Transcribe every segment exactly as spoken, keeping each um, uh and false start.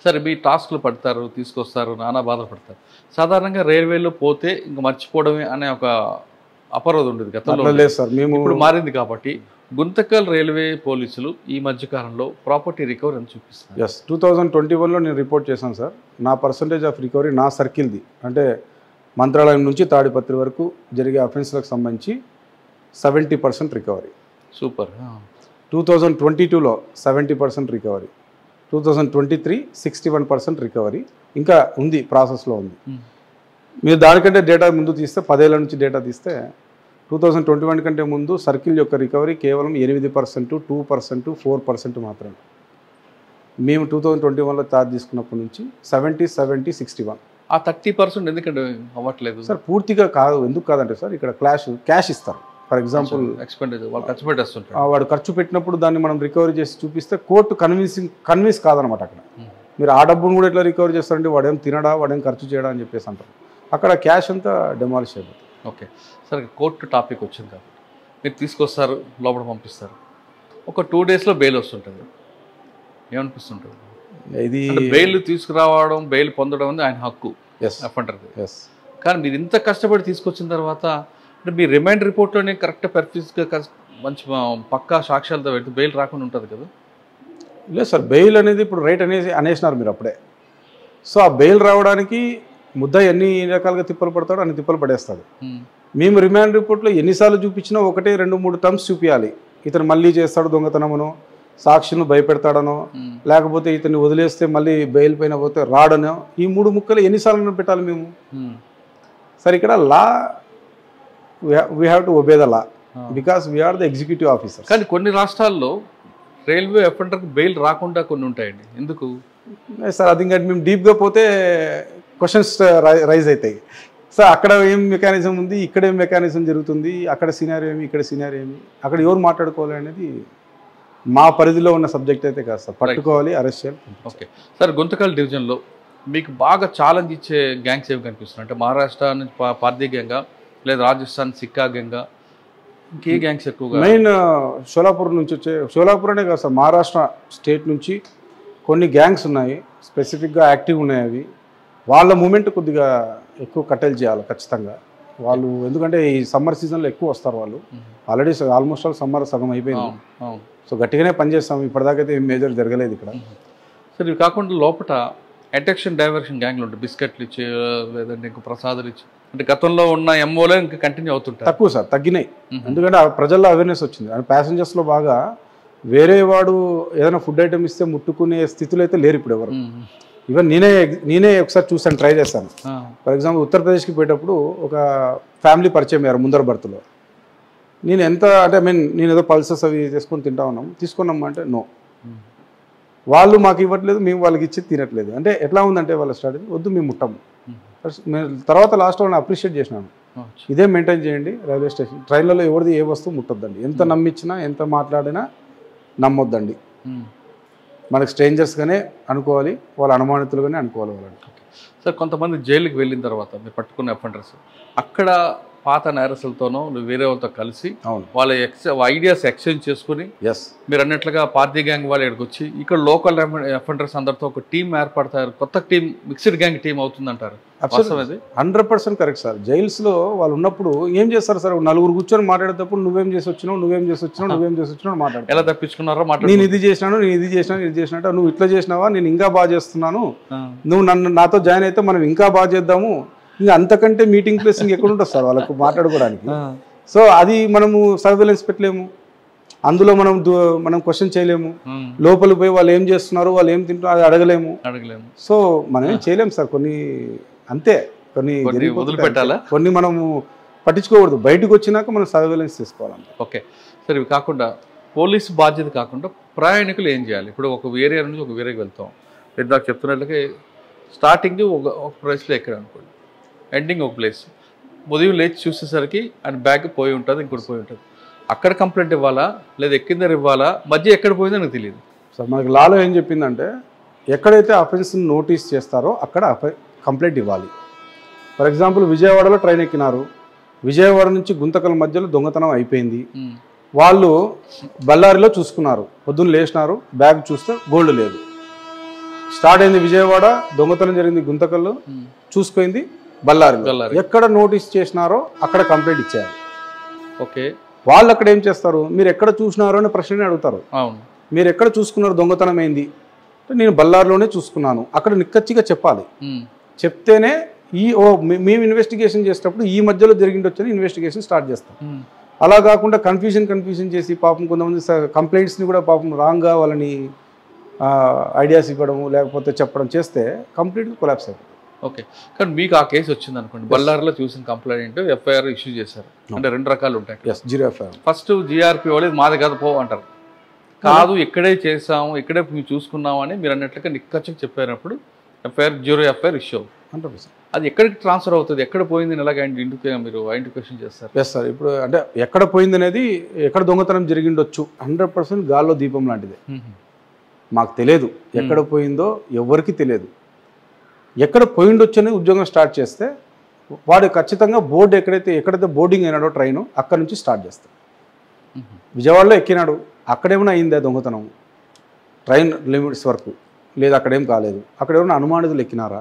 సరే మీ టాస్క్లు పడతారు, తీసుకొస్తారు, నానా బాధలు పడతారు. సాధారణంగా రైల్వేలో పోతే ఇంక మర్చిపోవడమే అనే ఒక అపరోధం ఉండేది గతంలో. లేదు సార్, మేము ఇప్పుడు మారింది కాబట్టి గుంతకల్ రైల్వే పోలీసులు ఈ మధ్యకాలంలో ప్రాపర్టీ రికవరీ అని చూపిస్తారు. ఎస్ టూ థౌజండ్ ట్వంటీ వన్లో నేను రిపోర్ట్ చేశాను సార్. నా పర్సంటేజ్ ఆఫ్ రికవరీ నా సర్కిల్ది అంటే మంత్రాలయం నుంచి తాడిపత్రి వరకు జరిగే అఫెన్స్లకు సంబంధించి seventy percent recovery. Super. Two thousand twenty టూలో seventy percent recovery, two thousand twenty three sixty one percent recovery ఇంకా ఉంది, ప్రాసెస్లో ఉంది. మీరు దానికంటే డేటా ముందు తీస్తే పదేళ్ల నుంచి డేటా తీస్తే టూ థౌజండ్ ట్వంటీ వన్ కంటే ముందు సర్కిల్ యొక్క రికవరీ కేవలం ఎనిమిది percent two percent four percent మాత్రమే. మేము టూ థౌజండ్ ట్వంటీ వన్లో ఛార్జ్ తీసుకున్నప్పటి నుంచి సెవెంటీ సెవెంటీ సిక్స్టీ వన్. ఆ థర్టీ పర్సెంట్ ఎందుకంటే అవ్వట్లేదు సార్? పూర్తిగా కాదు. ఎందుకు కాదంటే సార్, ఇక్కడ క్లాష్ క్యాష్ ఇస్తారు. ఫర్ ఎగ్జాంపుల్ ఎక్స్పెండిచర్ వాళ్ళు ఖర్చు పెట్టేస్తుంటారు. వాడు ఖర్చు పెట్టినప్పుడు దాన్ని మనం రికవరీ చేసి చూపిస్తే కోర్టు కన్విన్సింగ్ కన్విన్స్ కాదనమాట. అక్కడ మీరు ఆ డబ్బును కూడా ఎట్లా రికవరీ చేస్తారంటే వాడేం తినడా, వాడేం ఖర్చు చేయడా అని చెప్పేసి అంటారు. అక్కడ క్యాష్ అంతా డెమాలిష్ అయిపోతుంది. ఓకే, సరే కోర్టు టాపిక్ వచ్చింది కాబట్టి మీరు తీసుకొస్తారు, లోపల పంపిస్తారు, ఒక టూ డేస్లో బెయిల్ వస్తుంటుంది. ఏమనిపిస్తుంటుంది? ఇది బెయిల్ తీసుకురావడం, బెయిల్ పొందడం అనేది ఆయన హక్కు అంటారు. ఎస్, కానీ మీరు ఇంత కష్టపడి తీసుకొచ్చిన తర్వాత అంటే మీ రిమైండ్ రిపోర్ట్లోనే కరెక్ట్ పర్ఫెక్ట్గా మంచి పక్కా సాక్ష్యాలతో పెడితే బెయిల్ రాకుండా ఉంటుంది కదా? లేదు సార్, బెయిల్ అనేది ఇప్పుడు రైట్ అనేసి అనేసినారు మీరు అప్పుడే. సో ఆ బెయిల్ రావడానికి ముద్ద ఎన్ని రకాలుగా తిప్పలు పడతాడో అన్ని తిప్పలు పడేస్తాడు. మేము రిమాండ్ రిపోర్ట్లో ఎన్నిసార్లు చూపించినా ఒకటే రెండు మూడు టర్మ్స్ చూపించాలి. ఇతను మళ్ళీ చేస్తాడు దొంగతనమునో, సాక్షులను భయపెడతాడనో, లేకపోతే ఇతన్ని వదిలేస్తే మళ్ళీ బెయిల్ పైన పోతే రాడనో, ఈ మూడు ముక్కలు ఎన్నిసార్లు పెట్టాలి మేము? సరే, ఇక్కడ law we have to obey the law because we are the executive officer. కానీ కొన్ని రాష్ట్రాల్లో రైల్వే అఫెండర్కి బెయిల్ రాకుండా కొన్ని ఉంటాయండి. ఎందుకు సార్? అది ఇంకా మేము డీప్గా పోతే క్వశ్చన్స్ రైజ్ అవుతాయి. సో అక్కడ ఏం మెకానిజం ఉంది, ఇక్కడ ఏం మెకానిజం జరుగుతుంది, అక్కడ సీనియర్ ఏమి, ఇక్కడ సీనియర్ ఏమి, అక్కడ ఎవరు మాట్లాడుకోవాలి అనేది మా పరిధిలో ఉన్న సబ్జెక్ట్ అయితే కాదు సార్. పట్టుకోవాలి, అరెస్ట్ చేయాలి. ఓకే సార్, గుంతకల్ డివిజన్లో మీకు బాగా ఛాలెంజ్ ఇచ్చే గ్యాంగ్స్ ఏమి కనిపిస్తున్నాయి? అంటే మహారాష్ట్ర నుంచి పార్దీ గ్యాంగా, లేదా రాజస్థాన్ సిక్కా గ్యాంగా, ఇంకే గ్యాంగ్స్ ఎక్కువగా? మెయిన్ షోలాపూర్ నుంచి వచ్చే, షోలాపూర్ అనే కాదు సార్, మహారాష్ట్ర స్టేట్ నుంచి కొన్ని గ్యాంగ్స్ ఉన్నాయి, స్పెసిఫిక్గా యాక్టివ్ ఉన్నాయి. అవి వాళ్ళ మూమెంట్ కొద్దిగా ఎక్కువ కట్టెలు చేయాలి ఖచ్చితంగా వాళ్ళు. ఎందుకంటే ఈ సమ్మర్ సీజన్లో ఎక్కువ వస్తారు వాళ్ళు. ఆల్రెడీ ఆల్మోస్ట్ ఆల్ సమ్మర్ సగం అయిపోయింది. సో గట్టిగానే పనిచేస్తాం. ఇప్పటిదాకైతే ఏం మేజర్ జరగలేదు ఇక్కడ. సరే, ఇవి కాకుండా లోపల అట్రాక్షన్ డైవర్షన్ గ్యాంగ్లు ఉంటాయి, బిస్కెట్లు ఇచ్చి లేదంటే ఇంకో ప్రసాదాలు ఇచ్చి, అంటే గతంలో ఉన్న ఎంఓలో ఇంకా కంటిన్యూ అవుతుంటాయి. తక్కువ సార్, తగ్గినాయి. ఎందుకంటే ప్రజల్లో అవేర్నెస్ వచ్చింది. అండ్ ప్యాసింజర్స్లో బాగా వేరే వాడు ఏదైనా ఫుడ్ ఐటమ్ ఇస్తే ముట్టుకునే స్థితిలో అయితే లేరు ఇప్పుడు ఎవరు. ఈవెన్ నేనే నేనే ఒకసారి చూసాను, ట్రై చేశాను. ఫర్ ఎగ్జాంపుల్ ఉత్తరప్రదేశ్కి పోయేటప్పుడు ఒక ఫ్యామిలీ పరిచయం అయ్యారు ముందర బర్త్లో. నేను ఎంత అంటే ఐ మీన్ నేను ఏదో పల్సెస్ అవి చేసుకొని తింటా ఉన్నాం, తీసుకున్నాం అంటే నో, వాళ్ళు మాకు ఇవ్వట్లేదు, మేము వాళ్ళకి ఇచ్చి తినట్లేదు. అంటే ఎట్లా ఉందంటే వాళ్ళ స్ట్రాటజీ, వద్దు మేము ముట్టము. తర్వాత లాస్ట్ వాళ్ళని అప్రిషియేట్ చేసినాను, ఇదే మెయింటైన్ చేయండి రైల్వే స్టేషన్. ట్రైన్లలో ఎవరిది ఏ వస్తువు ముట్టొద్దండి, ఎంత నమ్మించినా ఎంత మాట్లాడినా నమ్మొద్దండి. మనకి స్ట్రేంజర్స్గానే అనుకోవాలి, వాళ్ళ అనుమానితులుగానే అనుకోవాలి వాళ్ళని. సార్, కొంతమంది జైలుకి వెళ్ళిన తర్వాత మీరు పట్టుకున్న అఫెండర్స్ అక్కడ పాత నేరస్తులతోనో వేరే వాళ్ళతో కలిసి వాళ్ళ ఎక్స్ ఐడియాస్ ఎక్స్చేంజ్ చేసుకుని ఎస్ మీరు అన్నట్లుగా పార్టీ గ్యాంగ్ వాళ్ళు ఇక్కడికి వచ్చి ఇక్కడ లోకల్ అఫెండర్స్ అందరితో ఒక టీం ఏర్పడతారు, కొత్త టీం మిక్స్డ్ గ్యాంగ్ టీం అవుతుందంటారు. Hundred percent correct sir. జైల్స్లో వాళ్ళు ఉన్నప్పుడు ఏం చేస్తారు సార్, నలుగురు కూర్చొని మాట్లాడేటప్పుడు నువ్వేం చేసి వచ్చినావు, నువ్వేం చేసి వచ్చినావు, నువ్వేం చేసి వచ్చినావు మాట్లాడు, ఎలా తప్పించుకున్నారో మాట్లాడు, నేను ఇది చేసినాను, నేను ఇది చేసినాను, ఇది చేసినట్టు, నువ్వు ఇట్లా చేసినావా, నేను ఇంకా బాగా చేస్తున్నాను, నువ్వు నన్ను నాతో జాయిన్ అయితే మనం ఇంకా బాగా చేద్దాము. ఇంకా అంతకంటే మీటింగ్ ప్లేస్ ఇంకెక్కడ ఉంటుంది సార్ వాళ్ళకు మాట్లాడుకోవడానికి. సో అది మనము సర్వేలెన్స్ పెట్టలేము, అందులో మనం మనం క్వశ్చన్ చేయలేము, లోపలికి పోయి వాళ్ళు ఏం చేస్తున్నారు, వాళ్ళు ఏం తింటున్నారు అది అడగలేము అడగలేము సో మనం ఏం చేయలేము సార్. కొన్ని అంతే, కొన్ని వదిలిపెట్టాలా, కొన్ని మనము పట్టించుకోకూడదు. బయటకు వచ్చినాక మనం సర్వేలెన్స్ తీసుకోవాలి. ఓకే సార్, ఇవి కాకుండా పోలీసు బాధ్యత కాకుండా ప్రయాణికులు ఏం చేయాలి? ఇప్పుడు ఒక ఏరియా నుంచి ఒక వేరేకి వెళ్తాం, ఇందాక చెప్తున్నట్లుగా స్టార్టింగ్ ఒక ఒక ప్లేస్లో ఎక్కడ అనుకోండి, ఎండింగ్ ఒక ప్లేస్, ఉదయం లేచి చూసేసరికి ఆయన బ్యాగ్ పోయి ఉంటుంది, ఇంకోటి పోయి ఉంటుంది. అక్కడ కంప్లైంట్ ఇవ్వాలా లేదా ఎక్కిందరు ఇవ్వాలా, మధ్య ఎక్కడ పోయిందో నాకు తెలియదు సార్. మనకి లాలో ఏం చెప్పిందంటే ఎక్కడైతే అఫెన్స్ని నోటీస్ చేస్తారో అక్కడ కంప్లైంట్ ఇవ్వాలి. ఫర్ ఎగ్జాంపుల్ విజయవాడలో ట్రైన్ ఎక్కినారు, విజయవాడ నుంచి గుంతకల్ మధ్యలో దొంగతనం అయిపోయింది, వాళ్ళు బళ్ళారిలో చూసుకున్నారు, పొద్దున్న లేచినారు, బ్యాగ్ చూస్తే గోల్డ్ లేదు. స్టార్ట్ అయింది విజయవాడ, దొంగతనం జరిగింది గుంతకల్లు, చూసుకుంది బళ్ళారి. ఎక్కడ నోటీస్ చేసినారో అక్కడ కంప్లైంట్ ఇచ్చేయాలి. ఓకే, వాళ్ళు అక్కడ ఏం చేస్తారు, మీరు ఎక్కడ చూసినారో అనే ప్రశ్ననే అడుగుతారు. అవును, మీరు ఎక్కడ చూసుకున్నారు దొంగతనం అయింది అంటే నేను బళ్ళారిలోనే చూసుకున్నాను, అక్కడ నిక్కచ్చిగా చెప్పాలి. చెప్తేనే ఈ ఓ మేము ఇన్వెస్టిగేషన్ చేసేటప్పుడు ఈ మధ్యలో జరిగిండొచ్చని ఇన్వెస్టిగేషన్ స్టార్ట్ చేస్తాం. అలా కాకుండా కన్ఫ్యూజన్ కన్ఫ్యూజన్ చేసి పాపం కొంతమంది కంప్లైంట్స్ని కూడా పాపం రాంగ్గా వాళ్ళని ఐడియాస్ ఇవ్వడము లేకపోతే చెప్పడం చేస్తే కంప్లీట్గా కొలాప్స్ అయిపోతుంది. ఓకే, కానీ మీకు ఆ కేసు వచ్చింది అనుకోండి, బళ్ళారిలో చూసిన కంప్లైంట్ ఎఫ్ఐఆర్ ఇష్యూ చేశారు అంటే రెండు రకాలు ఉంటాయి. Yes, zero FIR. First GRP వాళ్ళు మాది కాదు పో అంటారు, కాదు ఇక్కడే చేసాము ఇక్కడే మేము చూసుకున్నాము అని మీరు అన్నట్లుగా నిక్కచ్చిగా చెప్పినప్పుడు FIR zero FIR issue. Hundred percent అది ఎక్కడికి ట్రాన్స్ఫర్ అవుతుంది, ఎక్కడ పోయింది ఎలాగ ఇంటికి మీరు ఐడెంటిఫికేషన్ చేస్తారు? ఎస్ సార్, ఇప్పుడు అంటే ఎక్కడ పోయింది అనేది ఎక్కడ దొంగతనం జరిగిండొచ్చు హండ్రెడ్ పర్సెంట్ గాల్లో దీపం లాంటిదే. మాకు తెలియదు ఎక్కడ పోయిందో, ఎవరికి తెలియదు. ఎక్కడ పోయిండొచ్చు అనేది ఉద్యోగం స్టార్ట్ చేస్తే వాడు ఖచ్చితంగా బోర్డు ఎక్కడైతే ఎక్కడైతే బోర్డింగ్ అయినాడో ట్రైన్ అక్కడ నుంచి స్టార్ట్ చేస్తాడు. విజయవాడలో ఎక్కినాడు, అక్కడేమైనా అయిందా దొంగతనం ట్రైన్ లిమిట్స్ వరకు, లేదా అక్కడేం కాలేదు, అక్కడ ఏమైనా అనుమానితులు ఎక్కినారా,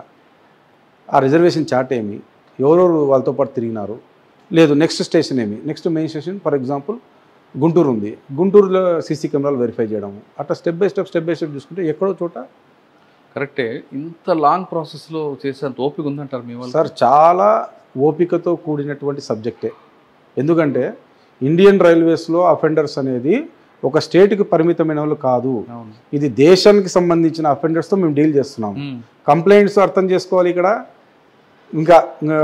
ఆ రిజర్వేషన్ చార్ట్ ఏమి, ఎవరెవరు వాళ్ళతో పాటు తిరిగినారు, లేదు నెక్స్ట్ స్టేషన్ ఏమి, next main station for example Guntur ఉంది, గుంటూరులో సీసీ కెమెరాలు వెరిఫై చేయడము, అట్లా step by step step by step చూసుకుంటే ఎక్కడో చోట. కరెక్టే, ఇంత లాంగ్ ప్రాసెస్లో చేసేంత ఓపిక ఉందంటారు మీ వాళ్ళు? సార్ చాలా ఓపికతో కూడినటువంటి సబ్జెక్టే. ఎందుకంటే ఇండియన్ రైల్వేస్లో అఫెండర్స్ అనేది ఒక స్టేట్కి పరిమితమైన వాళ్ళు కాదు, ఇది దేశానికి సంబంధించిన అఫెండర్స్తో మేము డీల్ చేస్తున్నాము. కంప్లైంట్స్ అర్థం చేసుకోవాలి ఇక్కడ, ఇంకా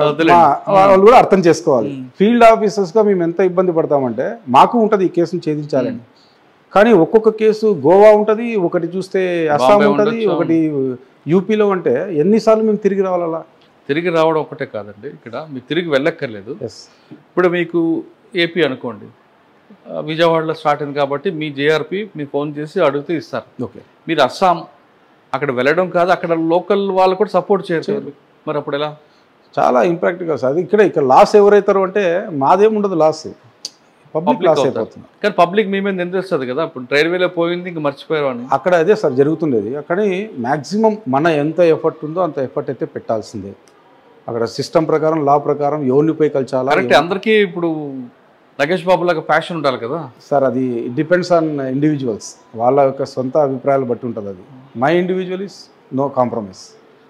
వాళ్ళు కూడా అర్థం చేసుకోవాలి. ఫీల్డ్ ఆఫీసర్స్గా మేము ఎంత ఇబ్బంది పడతామంటే మాకు ఉంటుంది ఈ కేసును ఛేదించాలని, కానీ ఒక్కొక్క కేసు గోవా ఉంటుంది, ఒకటి చూస్తే అస్సాం ఉంటుంది, ఒకటి యూపీలో అంటే ఎన్నిసార్లు మేము తిరిగి రావాలా? తిరిగి రావడం ఒకటే కాదండి, ఇక్కడ మీకు తిరిగి వెళ్ళక్కర్లేదు. ఇప్పుడు మీకు ఏపీ అనుకోండి, విజయవాడలో స్టార్ట్ అయింది కాబట్టి మీ జేఆర్పీ మీ ఫోన్ చేసి అడిగితే ఇస్తారు. ఓకే, మీరు అస్సాం అక్కడ వెళ్ళడం కాదు, అక్కడ లోకల్ వాళ్ళు కూడా సపోర్ట్ చేయరు, మరి అప్పుడు ఎలా? చాలా ఇంపాక్ట్గా సార్. అది ఇక్కడ ఇక్కడ లాస్ ఎవరైతారు అంటే మాదేముండదు, లాస్ పబ్లిక్ లాస్ అయిపోతుంది. కానీ పబ్లిక్ మీ మీద నిందిస్తుంది కదా, ఇప్పుడు రైల్వేలో పోయింది ఇంక మర్చిపోయారు అని. అక్కడ అదే సార్ జరుగుతుండేది. అక్కడ మ్యాక్సిమం మన ఎంత ఎఫర్ట్ ఉందో అంత ఎఫర్ట్ అయితే పెట్టాల్సిందే. అక్కడ సిస్టమ్ ప్రకారం లా ప్రకారం ఎవరిని పోయి కలిచాలా. కరెక్ట్, అందరికీ ఇప్పుడు నగేష్ బాబు లాగా ఫ్యాషన్ ఉండాలి కదా సార్, అది డిపెండ్స్ ఆన్ ఇండివిజువల్స్, వాళ్ళ యొక్క సొంత అభిప్రాయాలు బట్టి ఉంటుంది. అది my individual is no compromise.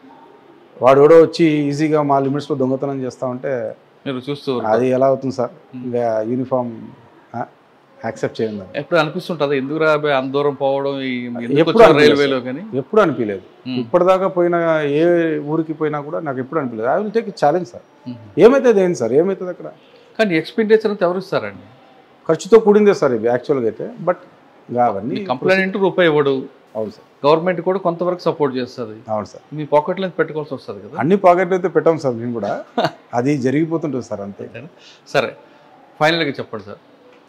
వాడు ఎవడో వచ్చి ఈజీగా మా లిమిట్స్లో దొంగతనం చేస్తా ఉంటే మీరు చూస్తూ అది ఎలా అవుతుంది సార్? ఇంకా యూనిఫామ్ యాక్సెప్ట్ చేయండి. ఎప్పుడు అనిపిస్తుంటుంది ఎందుకు రా అంత దూరం పోవడం రైల్వేలో? కానీ ఎప్పుడు అనిపించలేదు. ఇప్పటిదాకా పోయినా ఏ ఊరికి పోయినా కూడా నాకు ఎప్పుడు అనిపించలేదు. I will take challenge sir. ఏమైతుంది ఏంటి సార్, ఏమవుతుంది అక్కడ? కానీ ఎక్స్పెండిచర్ అంతా ఎవరు ఇస్తారండి? ఖర్చుతో కూడిందే సార్ ఇవి యాక్చువల్గా అయితే. బట్ అవన్నీ కంప్లైంట్ రూపాయి ఇవ్వడు. అవును సార్, గవర్నమెంట్ కూడా కొంతవరకు సపోర్ట్ చేస్తుంది. అవును సార్, మీ పాకెట్లో పెట్టుకోవాల్సి వస్తుంది కదా. అన్ని పాకెట్లు అయితే పెట్టాం సార్ మేము కూడా, అది జరిగిపోతుంటుంది సార్ అంతే. సరే, ఫైనల్గా చెప్పండి సార్,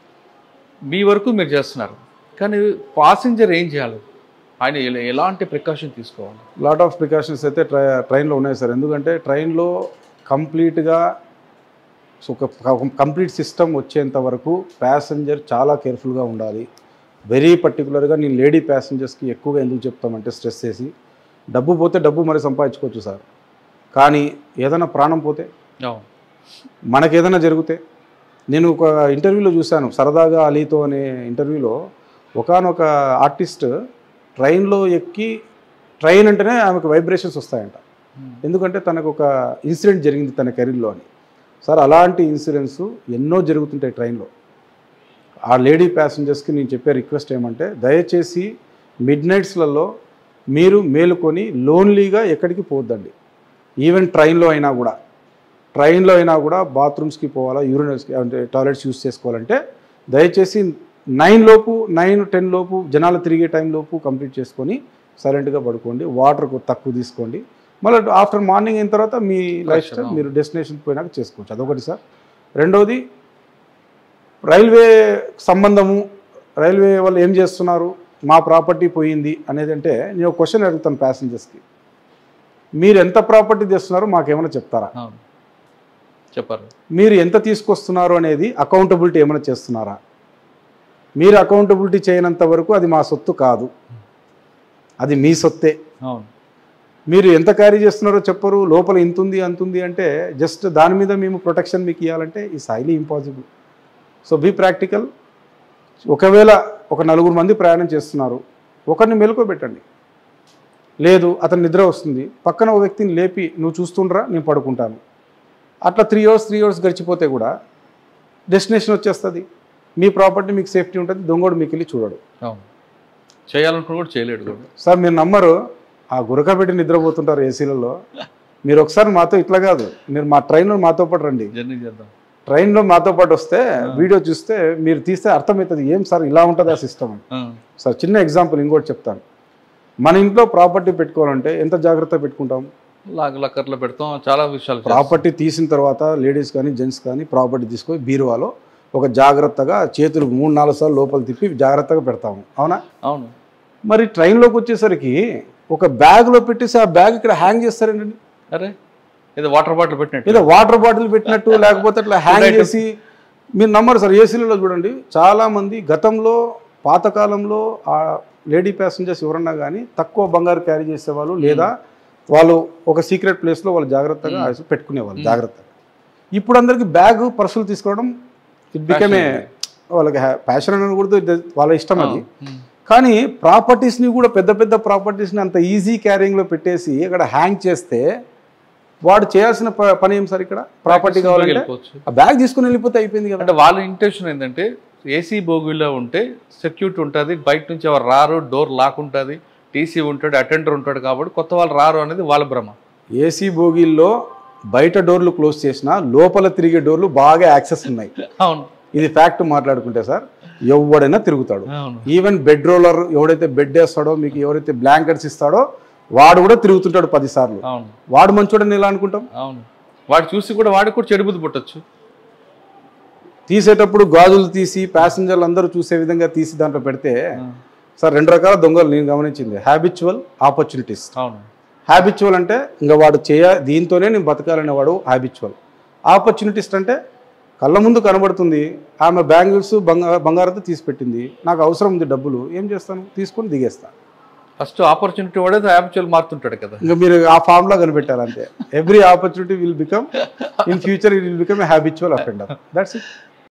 మీ వరకు మీరు చేస్తున్నారు, కానీ పాసింజర్ ఏం చేయాలి? ఆయన ఎలాంటి ప్రికాషన్ తీసుకోవాలి? లాట్ ఆఫ్ ప్రికాషన్స్ అయితే ట్రై ట్రైన్లో ఉన్నాయి సార్. ఎందుకంటే ట్రైన్లో కంప్లీట్గా సో ఒక కంప్లీట్ సిస్టమ్ వచ్చేంత వరకు ప్యాసింజర్ చాలా కేర్ఫుల్గా ఉండాలి. వెరీ పర్టికులర్గా నేను లేడీ ప్యాసింజర్స్కి ఎక్కువగా ఎందుకు చెప్తామంటే స్ట్రెస్ చేసి, డబ్బు పోతే డబ్బు మరి సంపాదించుకోవచ్చు సార్, కానీ ఏదైనా ప్రాణం పోతే, మనకేదైనా జరిగితే. నేను ఒక ఇంటర్వ్యూలో చూశాను, సరదాగా అలీతో అనే ఇంటర్వ్యూలో, ఒకానొక ఆర్టిస్ట్ ట్రైన్లో ఎక్కి, ట్రైన్ అంటేనే ఆమెకు వైబ్రేషన్స్ వస్తాయంట, ఎందుకంటే తనకు ఒక ఇన్సిడెంట్ జరిగింది తన కెరీర్లో అని. సార్ అలాంటి ఇన్సిడెంట్స్ ఎన్నో జరుగుతుంటాయి ట్రైన్లో. ఆ లేడీ ప్యాసింజర్స్కి నేను చెప్పే రిక్వెస్ట్ ఏమంటే, దయచేసి మిడ్ నైట్స్లలో మీరు మేలుకొని లోన్లీగా ఎక్కడికి పోద్దండి. ఈవెన్ ట్రైన్లో అయినా కూడా ట్రైన్లో అయినా కూడా బాత్రూమ్స్కి పోవాలా, యూరినల్స్కి అంటే టాయిలెట్స్ యూస్ చేసుకోవాలంటే దయచేసి నైన్ లోపు నైన్ టెన్ లోపు జనాలు తిరిగే టైం లోపు కంప్లీట్ చేసుకొని సైలెంట్గా పడుకోండి. వాటర్ తక్కువ తీసుకోండి. మళ్ళీ ఆఫ్టర్ మార్నింగ్ అయిన తర్వాత మీ లైఫ్ స్టైల్ మీరు డెస్టినేషన్ పోయినాక చేసుకోవచ్చు. అదొకటి సార్. రెండవది, రైల్వే సంబంధము, రైల్వే వాళ్ళు ఏం చేస్తున్నారు, మా ప్రాపర్టీ పోయింది అనేది అంటే నేను క్వశ్చన్ అడుగుతాను ప్యాసింజర్స్కి, మీరు ఎంత ప్రాపర్టీ తెస్తున్నారో మాకేమైనా చెప్తారా? చెప్పారు. మీరు ఎంత తీసుకొస్తున్నారు అనేది అకౌంటబిలిటీ ఏమైనా చేస్తున్నారా? మీరు అకౌంటబిలిటీ చేయనంత వరకు అది మా సొత్తు కాదు, అది మీ సొత్తే. మీరు ఎంత క్యారీ చేస్తున్నారో చెప్పరు, లోపల ఇంత ఉంది అంత ఉంది అంటే జస్ట్ దాని మీద మేము ప్రొటెక్షన్ మీకు ఇవ్వాలంటే is highly impossible. So be practical. ఒకవేళ ఒక నలుగురు మంది ప్రయాణం చేస్తున్నారు, ఒకరిని మెలుకోబెట్టండి. లేదు అతను నిద్ర వస్తుంది, పక్కన ఒక వ్యక్తిని లేపి నువ్వు చూస్తుండ్రా నేను పడుకుంటాను. అట్లా త్రీ అవర్స్ త్రీ అవర్స్ గడిచిపోతే కూడా డెస్టినేషన్ వచ్చేస్తుంది, మీ ప్రాపర్టీ మీకు సేఫ్టీ ఉంటుంది, దొంగోడు మీకు వెళ్ళి చూడడు. చేయాలనుకుని కూడా చేయలేడు కూడా. సార్ మీరు నమ్మరు, ఆ గురక పెట్టి నిద్రపోతుంటారు ఏసీలలో. మీరు ఒకసారి మాతో ఇట్లా కాదు, మీరు మా ట్రైన్లో మాతో పాటు రండి, జర్నీ చేద్దాం. ట్రైన్లో మాతో పాటు వస్తే వీడియో చూస్తే మీరు తీస్తే అర్థమవుతుంది ఏం సార్ ఇలా ఉంటుంది ఆ సిస్టమ్ అని. సార్ చిన్న ఎగ్జాంపుల్ ఇంకోటి చెప్తాను. మన ఇంట్లో ప్రాపర్టీ పెట్టుకోవాలంటే ఎంత జాగ్రత్త పెట్టుకుంటాం, లాక్ లక్కర్లో పెడతాం, చాలా విషయాలు. ప్రాపర్టీ తీసిన తర్వాత లేడీస్ కానీ జెంట్స్ కానీ ప్రాపర్టీ తీసుకొని బీరువాలో ఒక జాగ్రత్తగా చేతులు మూడు నాలుగు సార్లు లోపల తిప్పి జాగ్రత్తగా పెడతాము, అవునా? అవును. మరి ట్రైన్లోకి వచ్చేసరికి ఒక బ్యాగ్లో పెట్టేసి ఆ బ్యాగ్ ఇక్కడ హ్యాంగ్ చేస్తారండి. అరే ఏదో వాటర్ బాటిల్ పెట్టినట్టు, ఏదో వాటర్ బాటిల్ పెట్టినట్టు లేకపోతే అట్లా హ్యాంగ్ చేసి. మీరు నమ్మరు సార్, ఏసీలలో చూడండి చాలామంది గతంలో పాతకాలంలో ఆ లేడీ ప్యాసింజర్స్ ఎవరన్నా కానీ తక్కువ బంగారు క్యారీ చేసేవాళ్ళు, లేదా వాళ్ళు ఒక సీక్రెట్ ప్లేస్లో వాళ్ళు జాగ్రత్తగా పెట్టుకునేవాళ్ళు జాగ్రత్తగా. ఇప్పుడు అందరికీ బ్యాగ్ పర్సులు తీసుకోవడం ఇట్ బికమ్ ఏ వాళ్ళకి ప్యాషన్ అని కూడా వాళ్ళ ఇష్టం అది. కానీ ప్రాపర్టీస్ని కూడా పెద్ద పెద్ద ప్రాపర్టీస్ని అంత ఈజీ క్యారింగ్లో పెట్టేసి అక్కడ హ్యాంగ్ చేస్తే వాడు చేయాల్సిన పని ఏం సార్? ఇక్కడ ప్రాపర్టీ కావాలంటే ఆ బ్యాగ్ తీసుకుని వెళ్ళిపోతే అయిపోయింది కదా. అంటే వాళ్ళ ఇంటెన్షన్ ఏంటంటే ఏసీ బోగిలో ఉంటే సెక్యూరిటీ ఉంటుంది, బయట నుంచి ఎవరు రారు, డోర్ లాక్ ఉంటుంది, టీసీ ఉంటాడు, అటెండర్ ఉంటాడు, కాబట్టి కొత్త వాళ్ళు రారు అనేది వాళ్ళ భ్రమ. ఏసీ బోగిల్లో బయట డోర్లు క్లోజ్ చేసినా లోపల తిరిగే డోర్లు బాగా యాక్సెస్ ఉన్నాయి. అవును, ఇది ఫ్యాక్ట్ మాట్లాడుకుంటే సార్ ఎవడైనా తిరుగుతాడు. ఈవెన్ బెడ్ రోలర్ ఎవడైతే బెడ్ వేస్తాడో, మీకు ఎవరైతే బ్లాంకెట్స్ ఇస్తాడో వాడు కూడా తిరుగుతుంటాడు పది సార్లు. వాడు మంచోడని ఎలా అనుకుంటాం? అవును, వాడు చూసి కూడా వాడికి కూడా చెడు బుద్ధి పుట్టచ్చు. తీసేటప్పుడు గాజులు తీసి ప్యాసింజర్లు అందరూ చూసే విధంగా తీసి దాంట్లో పెడితే సార్ రెండు రకాల దొంగలు నేను గమనించింది. Habitual, opportunities. అవును, హ్యాబిచువల్ అంటే ఇంకా వాడు చేయ దీంతోనే నేను బతకాలనే వాడు హ్యాబిచువల్. ఆపర్చునిటీస్ట్ అంటే కళ్ళ ముందు కనబడుతుంది, ఆమె బ్యాంగిల్స్ బంగారు బంగారంతో తీసి పెట్టింది, నాకు అవసరం ఉంది డబ్బులు, ఏం చేస్తాను, తీసుకొని దిగేస్తాను. ఫస్ట్ ఆపర్చునిటీ వాడే హ్యాబిచువల్ మారుతుంటాడు కదా. ఇంకా మీరు ఆ ఫార్ములా కనిపెట్టారు అంతే. Every opportunity will become in future it will become a habitual offender. That's it.